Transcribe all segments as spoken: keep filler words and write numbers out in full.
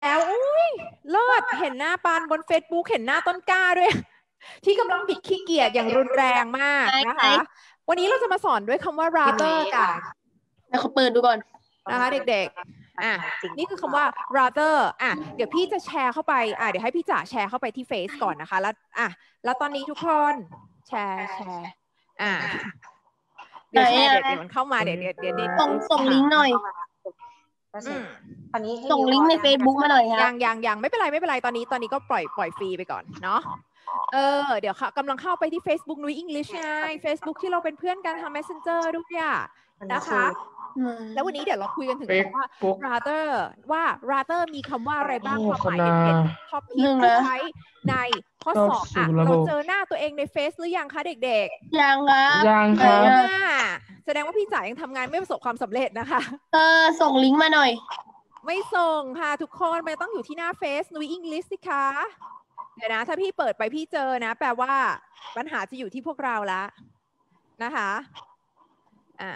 แล้วอุ้ยเลิศเห็นหน้าปานบน Facebook เห็นหน้าต้นกล้าด้วยที่กำลังบิดขี้เกียจอย่างรุนแรงมากนะคะวันนี้เราจะมาสอนด้วยคำว่า rather กันแล้วเขาเปิดดูก่อนนะคะเด็กๆอ่ะนี่คือคำว่า rather อ่ะเดี๋ยวพี่จะแชร์เข้าไปอ่ะเดี๋ยวให้พี่จ๋าแชร์เข้าไปที่เฟซก่อนนะคะแล้วอ่ะแล้วตอนนี้ทุกคนแชร์แชร์อ่ะเดี๋ยวแชร์เดี๋ยวเดี๋ยวมันเข้ามาเดี๋ยวเดี๋ยวเดี๋ยวส่งส่งลิงก์หน่อยตอนนี้ส่งลิงก์ใน Facebook มาหน่อยค่ะยังยังยังไม่เป็นไรไม่เป็นไรตอนนี้ตอนนี้ก็ปล่อยปล่อยฟรีไปก่อนเนาะเออเดี๋ยวค่ะกำลังเข้าไปที่ Facebook นุ้ย English ไง Facebook ที่เราเป็นเพื่อนกันทาง Messenger ด้วยอ่ะนะคะแล้ววันนี้เดี๋ยวเราคุยกันถึงคำว่า rather ว่า rather มีคำว่าอะไรบ้างความหมายเด่นๆท็อปพิกที่ใช้ในข้อสอบอ่ะเราเจอหน้าตัวเองในเฟซหรือยังคะเด็กๆยังครับยังครับแสดงว่าพี่จ๋ายังทำงานไม่ประสบความสำเร็จนะคะเออส่งลิงก์มาหน่อยไม่ส่งค่ะทุกคนมันต้องอยู่ที่หน้าเฟซนุ้ย English สิคะเดี๋ยวนะถ้าพี่เปิดไปพี่เจอนะแปลว่าปัญหาจะอยู่ที่พวกเราละนะคะอ่า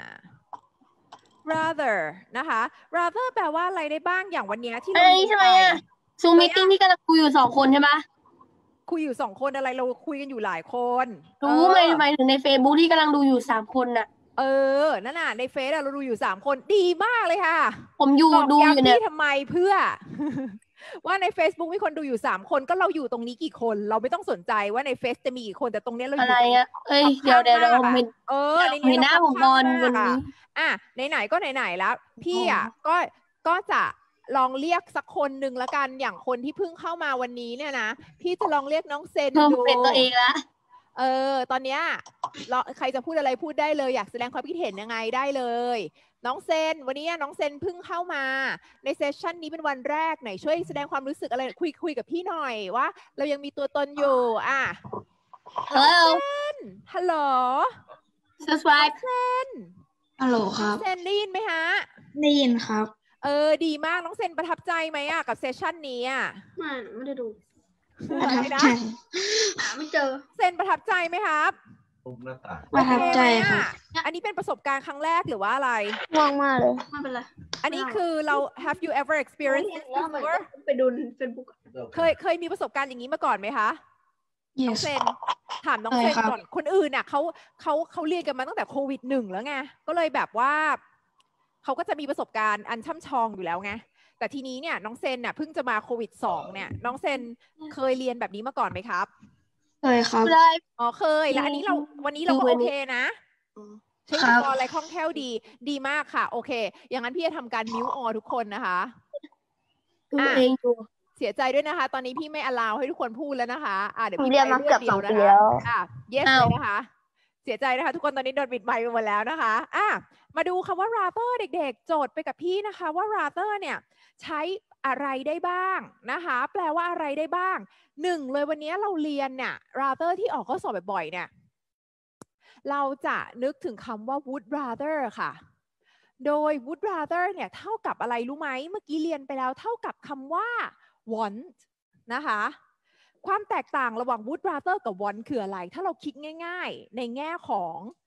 rather นะคะ rather แปลว่าอะไรได้บ้างอย่างวันนี้ที่เราอันนี้ใช่ไหมอะซูมมิทติ้งที่กำลังคุยอยู่สองคนใช่ไหมคุยอยู่สองคนอะไรเราคุยกันอยู่หลายคนรู้ไหมทำไมถึงใน Facebook ที่กำลังดูอยู่สามคนน่ะเออนั่นน่ะในเฟซเราดูอยู่สามคนดีมากเลยค่ะผมอยู่ดูอยู่เนี่ยทำไมเพื่อว่าใน Facebook มีคนดูอยู่สามคนก็เราอยู่ตรงนี้กี่คนเราไม่ต้องสนใจว่าในเฟซจะมีกี่คนแต่ตรงนี้เราอยู่อะไรอ่ะเอ้ยเดี๋ยวเดี๋ยวเราเห็นเออในนี้หน้าผมบอลวันนี้อ่ะไหนๆก็ไหนๆแล้วพี่อ่ะก็ก็จะลองเรียกสักคนหนึ่งละกันอย่างคนที่เพิ่งเข้ามาวันนี้เนี่ยนะพี่จะลองเรียกน้องเซนดูเป็นตัวเองละเออตอนเนี้ยใครจะพูดอะไรพูดได้เลยอยากแสดงความคิดเห็นยังไงได้เลยน้องเซนวันนี้น้องเซนเพิ่งเข้ามาในเซสชันนี้เป็นวันแรกไหนช่วยแสดงความรู้สึกอะไรคุยคุยกับพี่หน่อยว่าเรายังมีตัวตนอยู่อ่ะฮัลโหลฮัลโหลสวัสดีเซนฮัลโหลครับเซนได้ยินไหมฮะได้ยินครับเออดีมากน้องเซนประทับใจไหมอ่ะกับเซสชันนี้อ่ะไม่ไม่ได้ดูประทับใจหาไม่เจอเซนประทับใจไหมครับประทับใจค่ะอันนี้เป็นประสบการณ์ครั้งแรกหรือว่าอะไรว่างมากเลยไม่เป็นไรอันนี้คือเรา have you ever experienced this before ไปดู Facebook เคยเคยมีประสบการณ์อย่างนี้มาก่อนไหมคะน้องเซนถามน้องเซนก่อนคนอื่นน่ะเขาเขาเขาเรียนกันมาตั้งแต่โควิดหนึ่งแล้วไงก็เลยแบบว่าเขาก็จะมีประสบการณ์อันช่ำชองอยู่แล้วไงแต่ทีนี้เนี่ยน้องเซนน่ะเพิ่งจะมาโควิดสองเนี่ยน้องเซนเคยเรียนแบบนี้มาก่อนไหมครับเคยครับอ๋อเคยแล้วอันนี้เราวันนี้เราก็โอเคนะใช้อุปกรณ์อะไรคล่องแคล่วดีดีมากค่ะโอเคอย่างนั้นพี่จะทำการมิวออทุกคนนะคะตัวเองดูเสียใจด้วยนะคะตอนนี้พี่ไม่อลาวให้ทุกคนพูดแล้วนะคะอ่าเดี๋ยวพี่ไปเรื่องเดียวนะคะอ่ะ yes เลยนะคะเสียใจนะคะทุกคนตอนนี้โดนปิดไมค์ไปหมดแล้วนะคะอ่ะมาดูคำว่า rather เด็กๆโจทย์ไปกับพี่นะคะว่า rather เนี่ยใช้อะไรได้บ้างนะคะแปลว่าอะไรได้บ้างหนึ่งเลยวันนี้เราเรียนเนี่ย rather ที่ออกข้อสอบบ่อยๆเนี่ยเราจะนึกถึงคำว่า would rather ค่ะโดย would rather เนี่ยเท่ากับอะไรรู้ไหมเมื่อกี้เรียนไปแล้วเท่ากับคำว่า want นะคะความแตกต่างระหว่าง would rather กับ want คืออะไรถ้าเราคิดง่ายๆในแง่ของ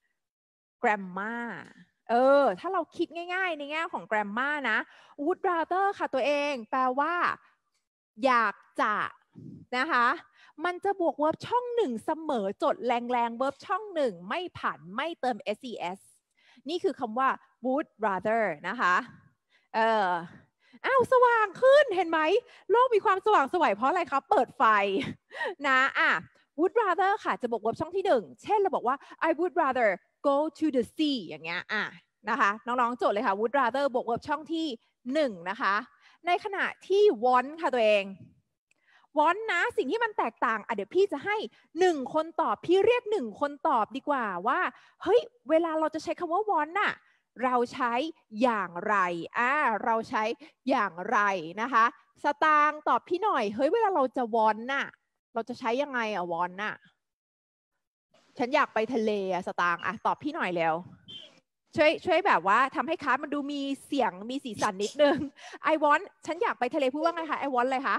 grammar เออถ้าเราคิดง่ายๆในแง่ของ grammar นะ would rather ค่ะตัวเองแปลว่าอยากจะนะคะมันจะบวก verb ช่องหนึ่งเสมอจดแรงๆ verb ช่องหนึ่งไม่ผันไม่เติม ses นี่คือคำว่า would rather นะคะเอออ้าวสว่างขึ้นเห็นไหมโลกมีความสว่างสวยเพราะอะไรครับเปิดไฟนะอ่ะ would rather ค่ะจะบวก verb ช่องที่หนึ่งเช่นเราบอกว่า I would rather go to the sea อย่างเงี้ยอ่ะนะคะน้องๆโจทย์เลยค่ะ would rather บวก verb ช่องที่หนึ่งนะคะในขณะที่ want ค่ะตัวเอง want นะสิ่งที่มันแตกต่างอ่ะเดี๋ยวพี่จะให้หนึ่งคนตอบพี่เรียกหนึ่งคนตอบดีกว่าว่าเฮ้ยเวลาเราจะใช้คำว่า want น่ะเราใช้อย่างไรอ่าเราใช้อย่างไรนะคะสตางค์ตอบพี่หน่อยเฮ้ยเวลาเราจะ want น่ะเราจะใช้ยังไงอ่ะ want น่ะฉันอยากไปทะเลอ่ะสตางค์อ่ะตอบพี่หน่อยเร็วช่วยช่วยแบบว่าทำให้คลาสมันดูมีเสียงมีสีสันนิดนึง I want ฉันอยากไปทะเลพูดว่าไงคะ I want อะไรคะ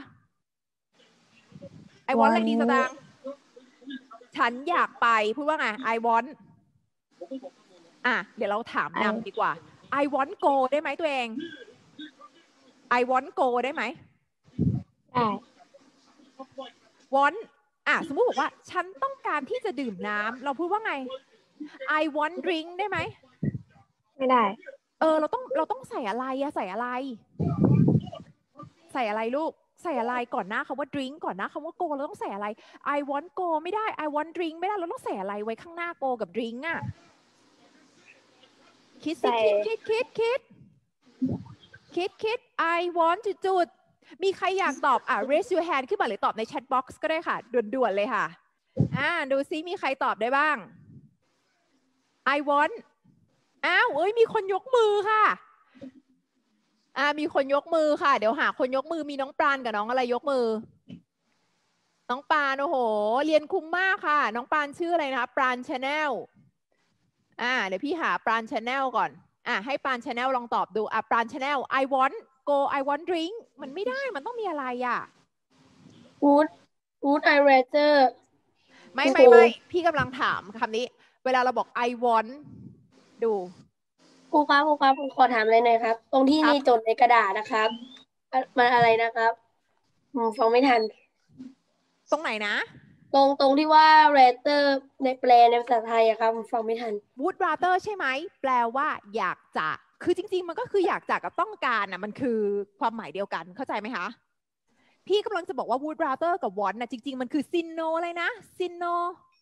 I want อะไรดีสตางค์ฉันอยากไปพูดว่าไง I want อ่ะเดี๋ยวเราถามนำดีกว่า I want go ได้ไหมตัวเอง I want go ได้ไหมได้ want อ่ะสมมุติบอกว่าฉันต้องการที่จะดื่มน้ำเราพูดว่าไง I want drink ได้ไหมไม่ได้เออเราต้องเราต้องใส่อะไรอะใส่อะไรใส่อะไรลูกใส่อะไรก่อนหน้าคำว่า drink ก่อนหน้าคำว่า go เราต้องใส่อะไร I want go ไม่ได้ I want drink ไม่ได้เราต้องใส่อะไรไว้ข้างหน้า go กับ drink อะคิดสิคิดคิดคิดคิดคิด I want จุดจุดมีใครอยากตอบอ่ะ raise your hand ขึ้นมาหรือตอบใน chat box ก็ได้ค่ะด่วนๆเลยค่ะอ่าดูซิมีใครตอบได้บ้าง I want อ้าวเอ้ยมีคนยกมือค่ะอ่ามีคนยกมือค่ะเดี๋ยวหาคนยกมือมีน้องปราณกับน้องอะไรยกมือน้องปราณโอ้โหเรียนคุ้มมากค่ะน้องปราณชื่ออะไรนะคะปราณ Channel อ่าเดี๋ยวพี่หาปราณ Channel ก่อนอ่าให้ปราณ Channel ลองตอบดูอ่ะปราณ Channel I want go I want drink มันไม่ได้มันต้องมีอะไรอ่ะ would would I rather ไม่ไม่ไม่พี่กำลังถามคำนี้เวลาเราบอก I want ดูครูครับครูครับขอถามเลยหน่อยครับตรงที่นี่จดในกระดาษนะครับมันอะไรนะครับฟังไม่ทันตรงไหนนะตรงตรงที่ว่า rather ในแปลในภาษาไทยอะครับฟังไม่ทัน would rather ใช่ไหมแปลว่าอยากจะคือจริงๆมันก็คืออยากจะกับต้องการน่ะมันคือความหมายเดียวกันเข้าใจไหมคะพี่กำลังจะบอกว่า would rather กับ want น่ะจริงๆมันคือ syno อะไรนะ syno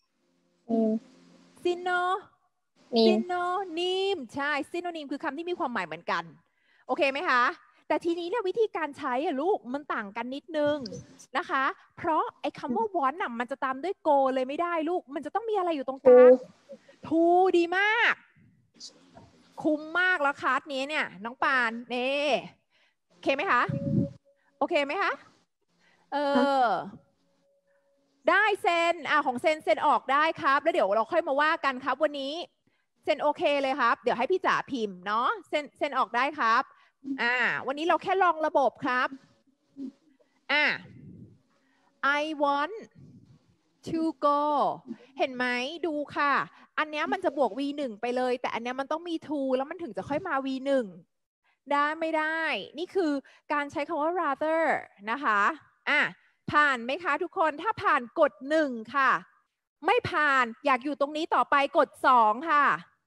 syno synonym ใช่ synonym คือคำที่มีความหมายเหมือนกันโอเคไหมคะแต่ทีนี้เนี่ยวิธีการใช้อะลูกมันต่างกันนิดนึงนะคะเพราะไอ้คำว่า want น่ะมันจะตามด้วย go เลยไม่ได้ลูกมันจะต้องมีอะไรอยู่ตรงกลาง to ดีมากคุ้มมากแล้วคลาสนี้เนี่ยน้องปานเน่โอเคไหมคะโอเคไหมคะเออได้เซ็นอ่ะของเซ็นเซ็นออกได้ครับแล้วเดี๋ยวเราค่อยมาว่ากันครับวันนี้เซ็นโอเคเลยครับเดี๋ยวให้พี่จ๋าพิมพ์เนาะเซ็นเซ็นออกได้ครับอ่าวันนี้เราแค่ลองระบบครับอ่า I want to go เห็นไหมดูค่ะอันนี้มันจะบวก วี หนึ่ง ไปเลยแต่อันนี้มันต้องมี to แล้วมันถึงจะค่อยมา วี หนึ่ง ได้ไม่ได้นี่คือการใช้คำว่า rather นะคะอ่ะผ่านไหมคะทุกคนถ้าผ่านกดหนึ่งค่ะไม่ผ่านอยากอยู่ตรงนี้ต่อไปกดสองค่ะ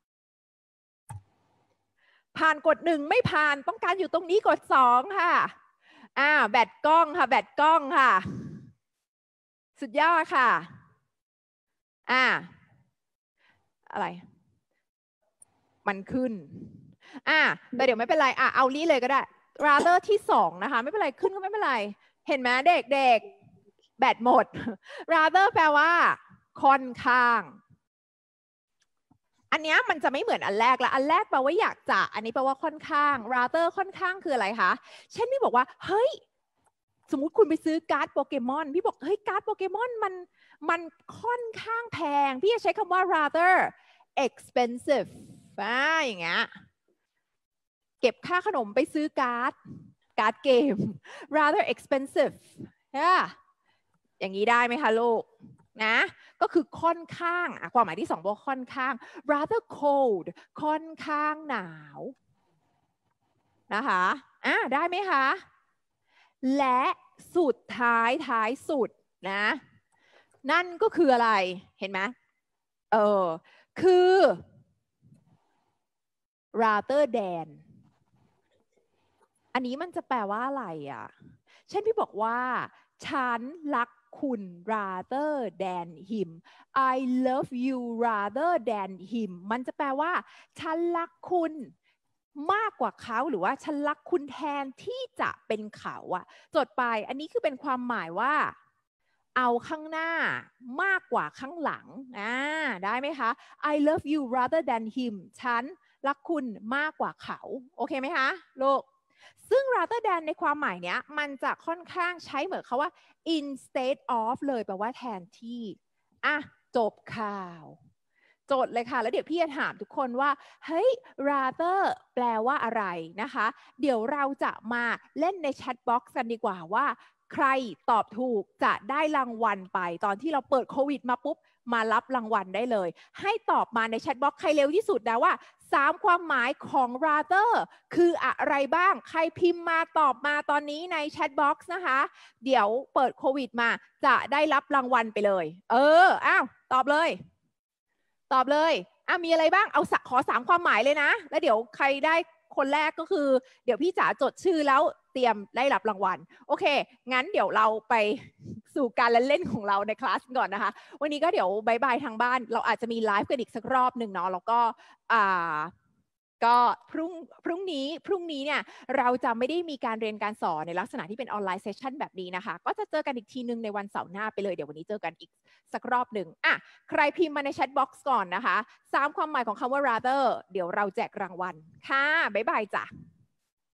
ผ่านกดหนึ่งไม่ผ่านต้องการอยู่ตรงนี้กดสองค่ะอ่าแบตกล้องค่ะแบตกล้องค่ะสุดยอดค่ะอ่าอะไรมันขึ้นอ่าแต่เดี๋ยวไม่เป็นไรอ่ะเอานี้เลยก็ได้ rather ที่สองนะคะไม่เป็นไรขึ้นก็ไม่เป็นไรเห็นไหมเด็กเด็กแบตหมด rather แปลว่าค่อนข้างอันนี้มันจะไม่เหมือนอันแรกละอันแรกแปลว่าอยากจะอันนี้แปลว่าค่อนข้าง rather ค่อนข้างคืออะไรคะเช่นพี่บอกว่าเฮ้ยสมมุติคุณไปซื้อการ์ดโปเกมอนพี่บอกเฮ้ยการ์ดโปเกมอนมันมันค่อนข้างแพงพี่จะใช้คำว่า rather expensive อ่าอย่างเงี้ยเก็บค่าขนมไปซื้อการ์ดการ์ดเกม rather expensive yeah. อย่างนี้ได้ไหมคะลูกนะก็คือค่อนข้างความหมายที่สองบอกค่อนข้าง rather cold ค่อนข้างหนาวนะคะอ่ะได้ไหมคะและสุดท้ายท้ายสุดนะนั่นก็คืออะไรเห็นไหมเออคือ rather than อันนี้มันจะแปลว่าอะไรอ่ะเช่นพี่บอกว่าฉันรักคุณ rather than him I love you rather than him มันจะแปลว่าฉันรักคุณมากกว่าเขาหรือว่าฉันรักคุณแทนที่จะเป็นเขาอะจดไปอันนี้คือเป็นความหมายว่าเอาข้างหน้ามากกว่าข้างหลังอ่าได้ไหมคะ I love you rather than him ฉันรักคุณมากกว่าเขาโอเคไหมคะลูกซึ่ง rather than ในความหมายเนี้ยมันจะค่อนข้างใช้เหมือนเขาว่า instead of เลยแปลว่าแทนที่อ่ะจบข่าวจดเลยค่ะแล้วเดี๋ยวพี่จะถามทุกคนว่าเฮ้ย rather แปลว่าอะไรนะคะเดี๋ยวเราจะมาเล่นในแชทบ็อกซ์กันดีกว่าว่าใครตอบถูกจะได้รางวัลไปตอนที่เราเปิดโควิดมาปุ๊บมารับรางวัลได้เลยให้ตอบมาในแชทบ็อกซ์ใครเร็วที่สุดนะว่าสามความหมายของ rather คืออะไรบ้างใครพิมพ์มาตอบมาตอนนี้ในแชทบ็อกซ์นะคะเดี๋ยวเปิดโควิดมาจะได้รับรางวัลไปเลยเอออ้าวตอบเลยตอบเลยอ่ะมีอะไรบ้างเอาขอสามความหมายเลยนะแล้วเดี๋ยวใครได้คนแรกก็คือเดี๋ยวพี่จ๋าจดชื่อแล้วเตรียมได้รับรางวัลโอเคงั้นเดี๋ยวเราไปสู่การเล่นของเราในคลาสก่อนนะคะวันนี้ก็เดี๋ยวบายบายทางบ้านเราอาจจะมีไลฟ์กันอีกสักรอบหนึ่งเนาะแล้วก็อ่าก็พรุ่งพรุ่งนี้พรุ่งนี้เนี่ยเราจะไม่ได้มีการเรียนการสอนในลักษณะที่เป็นออนไลน์เซสชั่นแบบนี้นะคะก็จะเจอกันอีกทีนึงในวันเสาร์หน้าไปเลยเดี๋ยววันนี้เจอกันอีกสักรอบหนึ่งอ่ะใครพิมพ์มาในแชทบ็อกซ์ก่อนนะคะสามความหมายของคำว่า rather เดี๋ยวเราแจกรางวัลค่ะบ๊ายบายจ้ะ